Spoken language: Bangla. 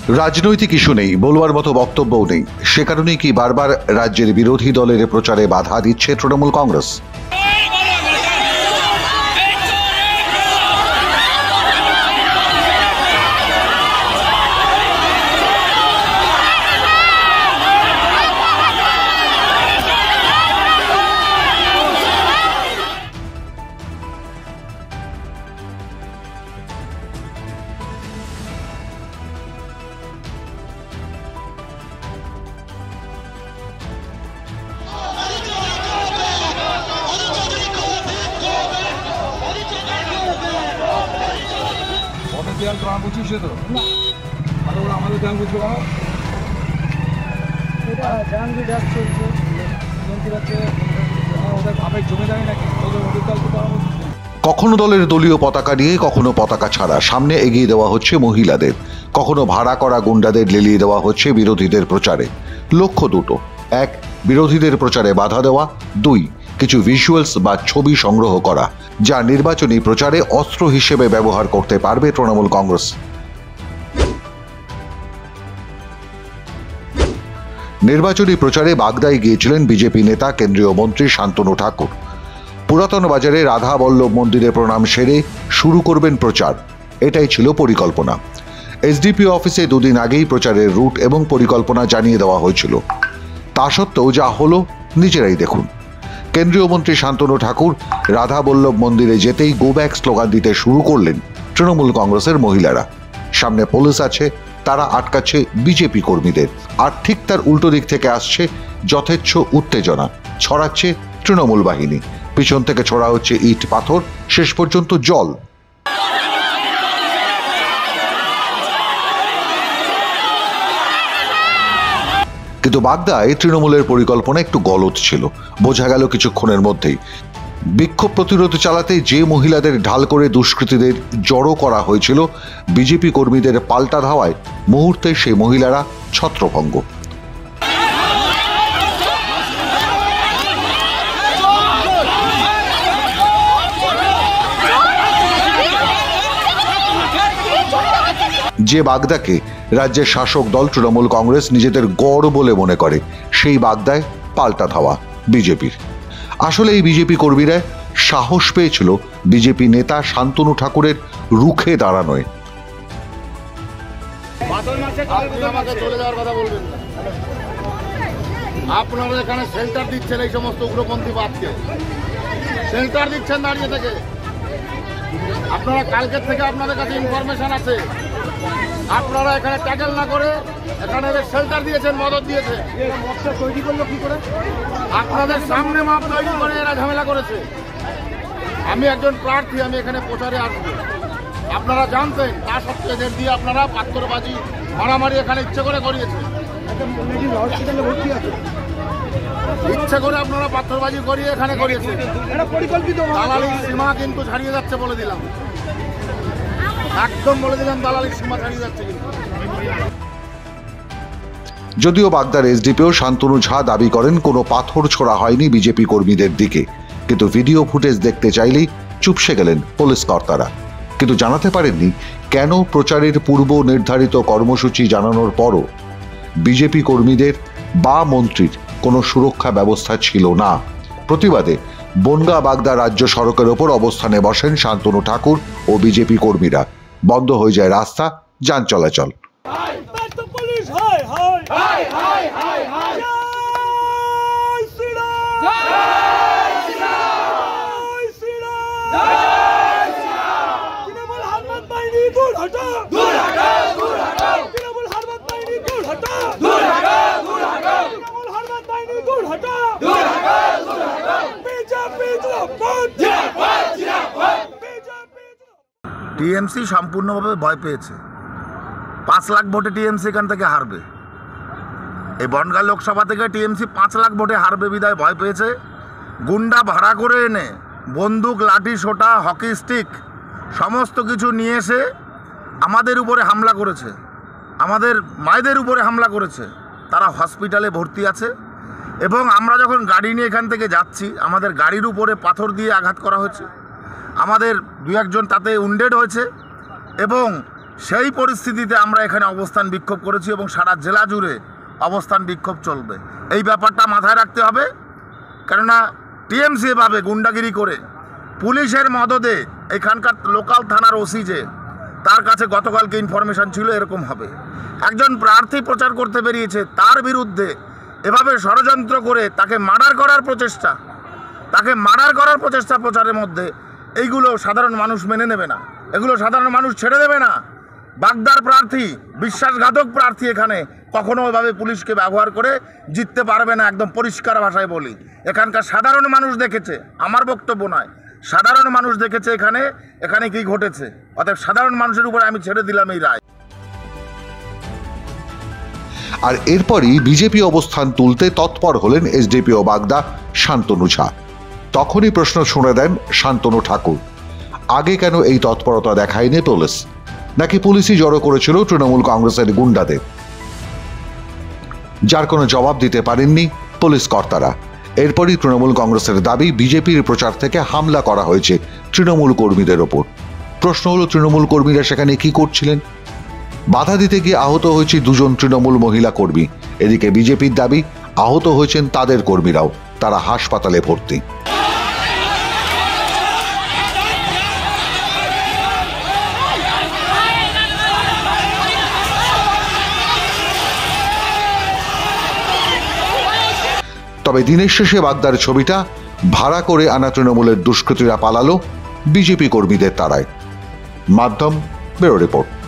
রাজনৈতিক ইস্যু নেই, বলবার মতো বক্তব্যও নেই। সে কারণেই কি বারবার রাজ্যের বিরোধী দলের প্রচারে বাধা দিচ্ছে তৃণমূল কংগ্রেস? কখনো দলের দলীয় পতাকা নিয়ে, কখনো পতাকা ছাড়া সামনে এগিয়ে দেওয়া হচ্ছে মহিলাদের, কখনো ভাড়া করা গুন্ডাদের লেলিয়ে দেওয়া হচ্ছে বিরোধীদের প্রচারে। লক্ষ্য দুটো: এক, বিরোধীদের প্রচারে বাধা দেওয়া; দুই, কিছু ভিজুয়ালস বা ছবি সংগ্রহ করা যা নির্বাচনী প্রচারে অস্ত্র হিসেবে ব্যবহার করতে পারবে তৃণমূল কংগ্রেস। নির্বাচনী প্রচারে বাগদায় গিয়েছিলেন বিজেপি নেতা কেন্দ্রীয় মন্ত্রী শান্তনু ঠাকুর। পুরাতন বাজারে রাধা বল্লভ মন্দিরে প্রণাম সেরে শুরু করবেন প্রচার, এটাই ছিল পরিকল্পনা। এসডিপিও অফিসে দুদিন আগেই প্রচারের রুট এবং পরিকল্পনা জানিয়ে দেওয়া হয়েছিল। তা সত্ত্বেও যা হলো নিজেরাই দেখুন। কেন্দ্রীয় মন্ত্রী শান্তনু ঠাকুর রাধা বল্লভ মন্দিরে যেতেই গো ব্যাক স্লোগান দিতে শুরু করলেন তৃণমূল কংগ্রেসের মহিলারা। সামনে পুলিশ আছে, তারা আটকাচ্ছে বিজেপি কর্মীদের, আর ঠিক তার উল্টো দিক থেকে আসছে যথেচ্ছ উত্তেজনা, ছড়াচ্ছে তৃণমূল বাহিনী। পিছন থেকে ছড়া হচ্ছে ইট পাথর, শেষ পর্যন্ত জল। কিন্তু বাগদায় তৃণমূলের পরিকল্পনা একটু গলদ ছিল, বোঝা গেল কিছুক্ষণের মধ্যেই। বিক্ষোভ প্রতিরোধ চালাতে যে মহিলাদের ঢাল করে দুষ্কৃতীদের জড়ো করা হয়েছিল, বিজেপি কর্মীদের পাল্টা ধাওয়ায় মুহূর্তে সেই মহিলারা ছত্রভঙ্গ। যে বাগদাকে রাজ্যের শাসক দল তৃণমূল কংগ্রেস নিজেদের গড় বলে মনে করে, সেই বাগদায় পাল্টা ধাওয়া বিজেপির। আসলে এই বিজেপি কর্মীরা সাহস পেয়েছিল বিজেপি নেতা শান্তনু ঠাকুরের রুখে দাঁড়ানোয়। আপনারা এখানে শেল্টার দিচ্ছেন এই সমস্ত উগ্রপন্থীবাদকে, শেল্টার দিচ্ছেন দাঁড়িয়ে থেকে। আপনারা কালকের থেকে আপনাদের কাছে ইনফরমেশন আছে, আপনারা এখানে ট্যাকেল না করে এখানে শেল্টার দিয়েছেন, মদত দিয়েছে। তৈরি করলো কি করে? আপনাদের সামনে মাপ তৈরি করে এরা ঝামেলা করেছে। আমি একজন প্রার্থী, আমি এখানে প্রচারে আসবো, আপনারা জানতেন। তা সত্ত্বেও এদের দিয়ে আপনারা পাত্রবাজি মারামারি এখানে ইচ্ছে করে করিয়েছে। ইচ্ছে করে আপনারা পাথরবাজি করিয়ে এখানে করিয়েছে। দালালির সীমা কিন্তু ছাড়িয়ে যাচ্ছে বলে দিলাম, একদম বলে দিলাম, দালালির সীমা ছাড়িয়ে যাচ্ছে। কিন্তু যদিও বাগদার এসডিপিও শান্তনু ঝা দাবি করেন কোনো পাথর ছোড়া হয়নি বিজেপি কর্মীদের দিকে, কিন্তু ভিডিও ফুটেজ দেখতে চাইলেই চুপসে গেলেন পুলিশ কর্তারা। কিন্তু জানাতে পারেননি কেন প্রচারের পূর্ব নির্ধারিত কর্মসূচি জানানোর পরও বিজেপি কর্মীদের বা মন্ত্রীর কোনো সুরক্ষা ব্যবস্থা ছিল না। প্রতিবাদে বনগাঁ বাগদা রাজ্য সড়কের ওপর অবস্থানে বসেন শান্তনু ঠাকুর ও বিজেপি কর্মীরা। বন্ধ হয়ে যায় রাস্তা, যান চলাচল। টিএমসি সম্পূর্ণভাবে ভয় পেয়েছে। 5 লাখ ভোটে টিএমসি এখান থেকে হারবে। এই বনগাঁ লোকসভা থেকে টিএমসি 5 লাখ ভোটে হারবে বিধায় ভয় পেয়েছে। গুন্ডা ভাড়া করে এনে বন্দুক, লাঠি সোটা, হকি স্টিক সমস্ত কিছু নিয়ে এসে আমাদের উপরে হামলা করেছে, আমাদের মায়েদের উপরে হামলা করেছে। তারা হসপিটালে ভর্তি আছে এবং আমরা যখন গাড়ি নিয়ে এখান থেকে যাচ্ছি, আমাদের গাড়ির উপরে পাথর দিয়ে আঘাত করা হয়েছে। আমাদের 2-1 জন তাতে উন্ডেড হয়েছে এবং সেই পরিস্থিতিতে আমরা এখানে অবস্থান বিক্ষোভ করেছি এবং সারা জেলা জুড়ে অবস্থান বিক্ষোভ চলবে। এই ব্যাপারটা মাথায় রাখতে হবে, কেননা টিএমসি এভাবে গুন্ডাগিরি করে পুলিশের মদদে এখানকার লোকাল থানার ওসি যে তার কাছে গতকালকে ইনফরমেশন ছিল এরকম হবে, একজন প্রার্থী প্রচার করতে বেরিয়েছে তার বিরুদ্ধে এভাবে ষড়যন্ত্র করে তাকে মার্ডার করার প্রচেষ্টা প্রচারের মধ্যে এইগুলো সাধারণ মানুষ মেনে নেবে না, এগুলো সাধারণ মানুষ ছেড়ে দেবে না। বাগদার প্রার্থী, বিশ্বাসঘাতক প্রার্থী এখানে কখনো এভাবে পুলিশকে ব্যবহার করে জিততে পারবে না, একদম পরিষ্কার ভাষায় বলি। এখানকার সাধারণ মানুষ দেখেছে, আমার বক্তব্য নয়, সাধারণ মানুষ দেখেছে এখানে কি ঘটেছে। অতএব সাধারণ মানুষের উপরে আমি ছেড়ে দিলাম এই রায়। আর এরপরই বিজেপি অবস্থান তুলতে তৎপর হলেন এসডিপিও বাগদা শান্তনু ঝা। তখনই প্রশ্ন শুনে দেন শান্তনু ঠাকুর, আগে কেন এই তৎপরতা দেখায়নি পুলিশ? নাকি পুলিশই জড়ো করেছিল তৃণমূল কংগ্রেসের গুন্ডাদের? যার কোনো জবাব দিতে পারেননি পুলিশ কর্তারা। এরপরই তৃণমূল কংগ্রেসের দাবি বিজেপির প্রচার থেকে হামলা করা হয়েছে তৃণমূল কর্মীদের ওপর। প্রশ্ন হলো, তৃণমূল কর্মীরা সেখানে কি করছিলেন? বাধা দিতে গিয়ে আহত হয়েছে দুজন তৃণমূল মহিলা কর্মী। এদিকে বিজেপির দাবি আহত হয়েছেন তাদের কর্মীরাও, তারা হাসপাতালে ভর্তি। তবে দিনের শেষে বাগদার ছবিটা ভাড়া করে আনা তৃণমূলের দুষ্কৃতীরা পালালো বিজেপি কর্মীদের তাড়ায়। মাধ্যম ব্যুরো রিপোর্ট।